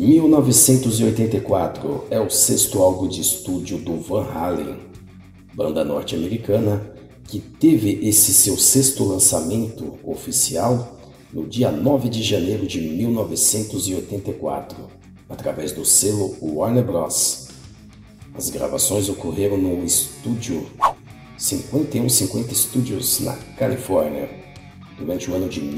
1984 é o sexto álbum de estúdio do Van Halen, banda norte-americana que teve esse seu sexto lançamento oficial no dia 9 de janeiro de 1984, através do selo Warner Bros. As gravações ocorreram no estúdio 5150 Studios, na Califórnia, durante o ano de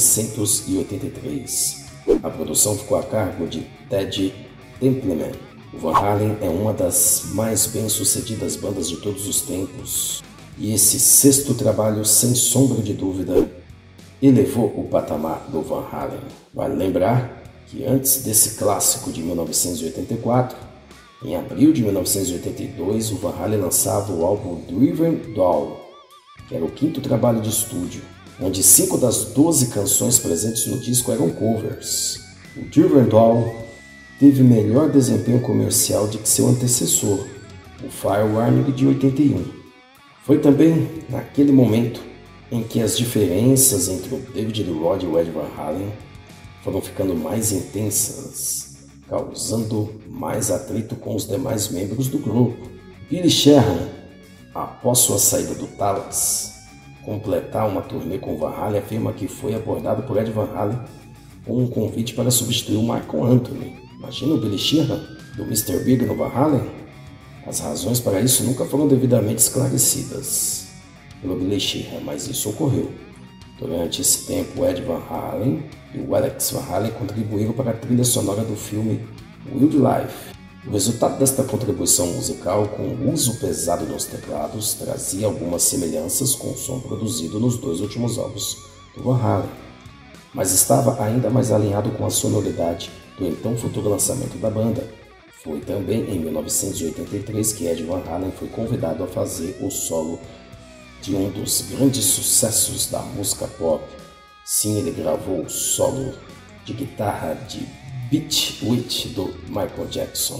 1983. A produção ficou a cargo de Ted Templeman. O Van Halen é uma das mais bem-sucedidas bandas de todos os tempos, e esse sexto trabalho, sem sombra de dúvida, elevou o patamar do Van Halen. Vale lembrar que antes desse clássico de 1984, em abril de 1982, o Van Halen lançava o álbum Driven Doll, que era o quinto trabalho de estúdio, onde 5 das 12 canções presentes no disco eram covers. O Driven Doll teve melhor desempenho comercial do que seu antecessor, o Firewarning de 81. Foi também naquele momento em que as diferenças entre o David Lee Roth e o Ed Van Halen foram ficando mais intensas, causando mais atrito com os demais membros do grupo. Billy Sheehan, após sua saída do Talas, completar uma turnê com Van Halen, afirma que foi abordado por Ed Van Halen com um convite para substituir o Michael Anthony. Imagina o Billy Sheehan do Mr. Big no Van Halen? As razões para isso nunca foram devidamente esclarecidas pelo Billy Sheehan, mas isso ocorreu. Durante esse tempo, Ed Van Halen e o Alex Van Halen contribuíram para a trilha sonora do filme Wildlife. O resultado desta contribuição musical, com o uso pesado dos teclados, trazia algumas semelhanças com o som produzido nos 2 últimos álbuns do Van Halen, mas estava ainda mais alinhado com a sonoridade do então futuro lançamento da banda. Foi também em 1983 que Ed Van Halen foi convidado a fazer o solo de um dos grandes sucessos da música pop. Sim, ele gravou o solo de guitarra de Beat It do Michael Jackson.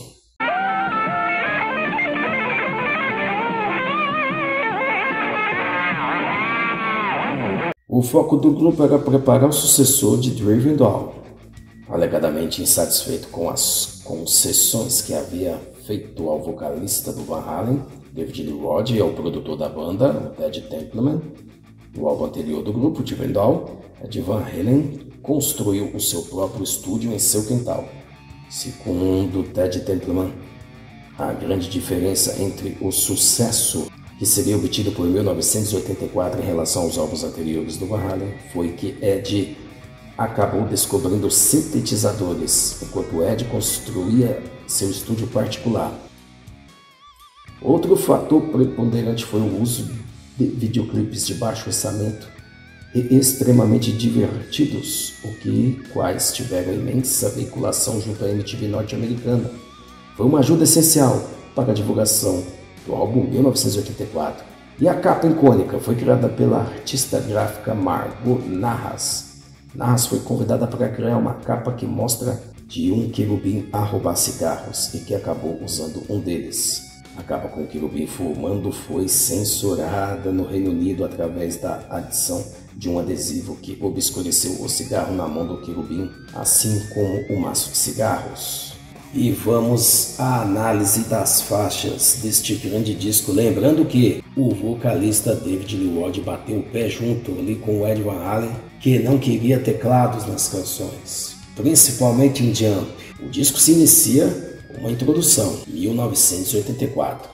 O foco do grupo era preparar o sucessor de Driven Doll. Alegadamente insatisfeito com as concessões que havia feito ao vocalista do Van Halen, David Lee Roth, e ao produtor da banda, o Ted Templeman, no álbum anterior do grupo, Driven Doll, Ed Van Halen construiu o seu próprio estúdio em seu quintal. Segundo Ted Templeman, a grande diferença entre o sucesso que seria obtido por 1984 em relação aos álbuns anteriores do Van Halen foi que Ed acabou descobrindo sintetizadores, enquanto Ed construía seu estúdio particular. Outro fator preponderante foi o uso de videoclipes de baixo orçamento e extremamente divertidos, quais tiveram imensa veiculação junto à MTV norte-americana. Foi uma ajuda essencial para a divulgação do álbum 1984. E a capa icônica foi criada pela artista gráfica Margot Narras. Narras foi convidada para criar uma capa que mostra de um querubim a roubar cigarros e que acabou usando um deles. A capa com o querubim fumando foi censurada no Reino Unido através da adição de um adesivo que obscureceu o cigarro na mão do querubim, assim como o maço de cigarros. E vamos à análise das faixas deste grande disco, lembrando que o vocalista David Lee Roth bateu o pé junto ali com o Ed Van Halen, que não queria teclados nas canções, principalmente em Jump. O disco se inicia com uma introdução, 1984.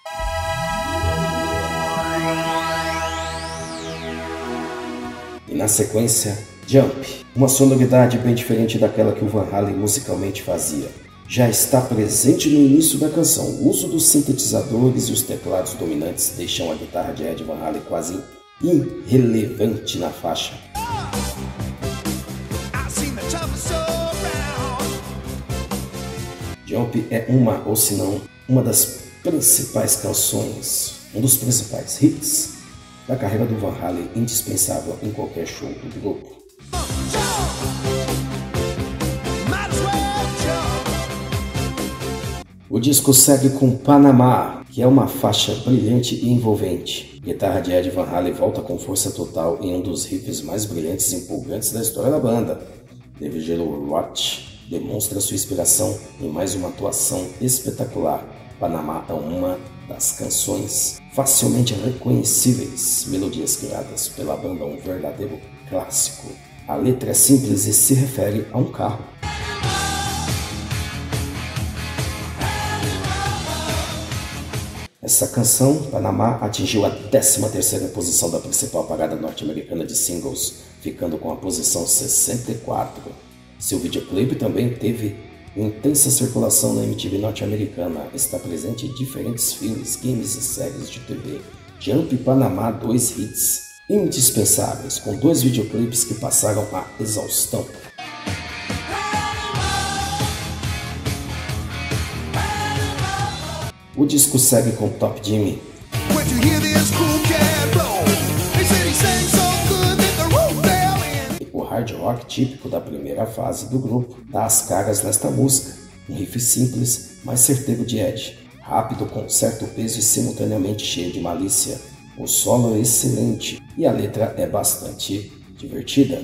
E na sequência, Jump, uma sonoridade bem diferente daquela que o Van Halen musicalmente fazia. Já está presente no início da canção. O uso dos sintetizadores e os teclados dominantes deixam a guitarra de Ed Van Halen quase irrelevante na faixa. Jump é uma, ou se não, uma das principais canções, um dos principais hits da carreira do Van Halen, indispensável em qualquer show do grupo. O disco segue com Panamá, que é uma faixa brilhante e envolvente. A guitarra de Ed Van Halen volta com força total em um dos riffs mais brilhantes e empolgantes da história da banda. David Lee Roth demonstra sua inspiração em mais uma atuação espetacular. Panamá é uma das canções facilmente reconhecíveis, melodias criadas pela banda, um verdadeiro clássico. A letra é simples e se refere a um carro. Essa canção, Panamá, atingiu a 13ª posição da principal parada norte-americana de singles, ficando com a posição 64. Seu videoclipe também teve intensa circulação na MTV norte-americana. Está presente em diferentes filmes, games e séries de TV. Jump e Panamá, 2 hits indispensáveis, com 2 videoclipes que passaram a exaustão. O disco segue com Top Jimmy. O hard rock típico da primeira fase do grupo dá as caras nesta música. Um riff simples, mas certeiro de Ed, rápido com certo peso e simultaneamente cheio de malícia. O solo é excelente e a letra é bastante divertida.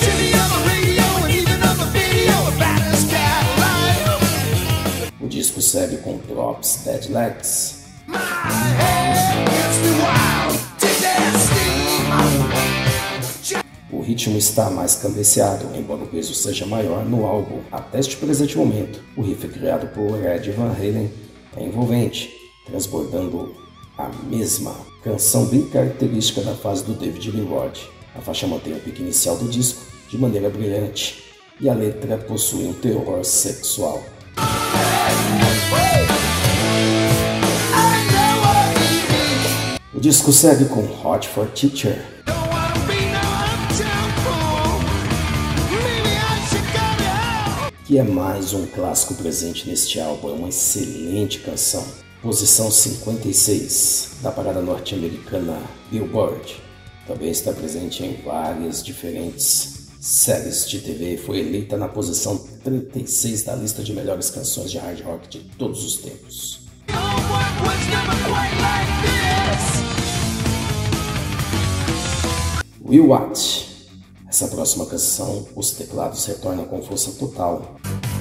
O disco segue com Drops Dead Legs. O ritmo está mais cadenciado, embora o peso seja maior no álbum. Até este presente momento, o riff criado por Ed Van Halen é envolvente, transbordando a mesma canção bem característica da fase do David Lee Roth. A faixa mantém o pique inicial do disco de maneira brilhante e a letra possui um teor sexual. O disco segue com Hot for Teacher. Que é mais um clássico presente neste álbum, é uma excelente canção. Posição 56 da parada norte-americana Billboard. Também está presente em várias diferentes séries de TV e foi eleita na posição 36 da lista de melhores canções de hard rock de todos os tempos. We Watch. Essa próxima canção, os teclados retornam com força total.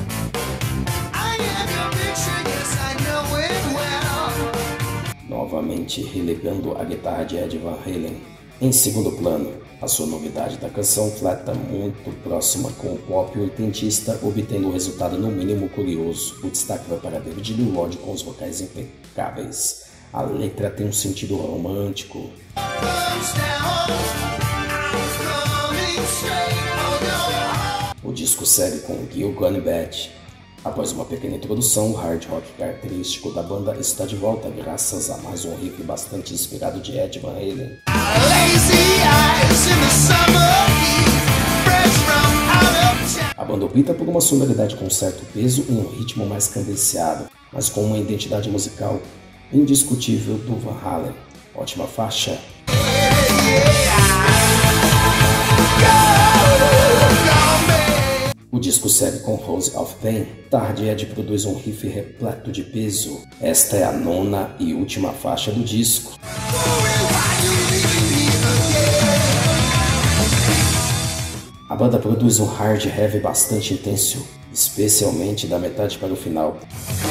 Novamente relegando a guitarra de Ed Van Halen em segundo plano. A sua novidade da canção fleta muito próxima com o pop oitentista, obtendo um resultado no mínimo curioso. O destaque vai para David Lee Roth com os vocais impecáveis. A letra tem um sentido romântico. O disco segue com Gil Gone Bad. Após uma pequena introdução, o hard rock característico da banda está de volta graças a mais um riff bastante inspirado de Ed Van Halen. A banda opta por uma sonoridade com certo peso e um ritmo mais cadenciado, mas com uma identidade musical indiscutível do Van Halen. Ótima faixa. O disco segue com Rose of Pain. Tarde Ed produz um riff repleto de peso. Esta é a 9ª e última faixa do disco. A banda produz um hard heavy bastante intenso, especialmente da metade para o final.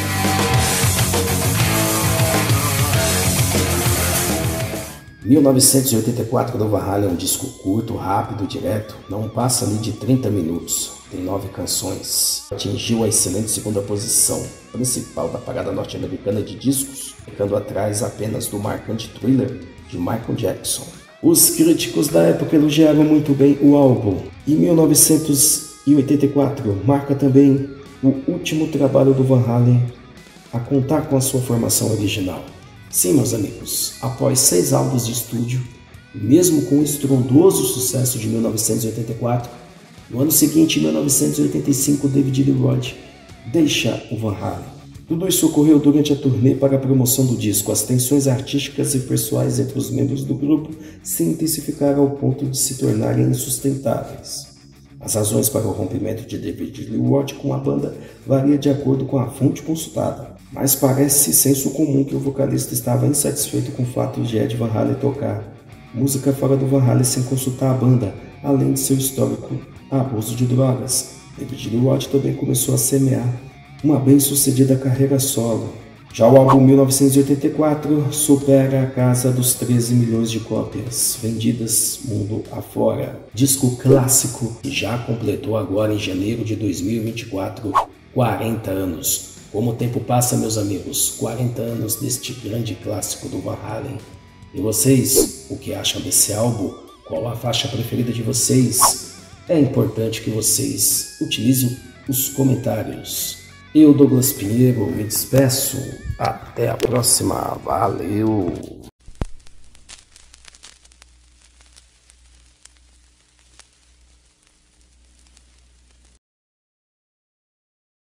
Em 1984 do Van Halen é um disco curto, rápido, direto, não passa ali de 30 minutos. Tem 9 canções. Atingiu a excelente segunda posição principal da parada norte-americana de discos, ficando atrás apenas do marcante Thriller de Michael Jackson. Os críticos da época elogiaram muito bem o álbum. Em 1984 marca também o último trabalho do Van Halen a contar com a sua formação original. Sim, meus amigos, após 6 álbuns de estúdio, mesmo com o estrondoso sucesso de 1984, no ano seguinte, em 1985, David Lee Roth deixa o Van Halen. Tudo isso ocorreu durante a turnê para a promoção do disco. As tensões artísticas e pessoais entre os membros do grupo se intensificaram ao ponto de se tornarem insustentáveis. As razões para o rompimento de David Lee Roth com a banda variam de acordo com a fonte consultada, mas parece senso comum que o vocalista estava insatisfeito com o fato de Ed Van Halen tocar música fora do Van Halen sem consultar a banda, além de seu histórico abuso de drogas. David Lee Roth também começou a semear uma bem-sucedida carreira solo. Já o álbum 1984 supera a casa dos 13 milhões de cópias vendidas mundo afora. Disco clássico que já completou agora em janeiro de 2024 40 anos. Como o tempo passa, meus amigos, 40 anos deste grande clássico do Van Halen. E vocês, o que acham desse álbum? Qual a faixa preferida de vocês? É importante que vocês utilizem os comentários. Eu, Douglas Pinheiro, me despeço. Até a próxima. Valeu!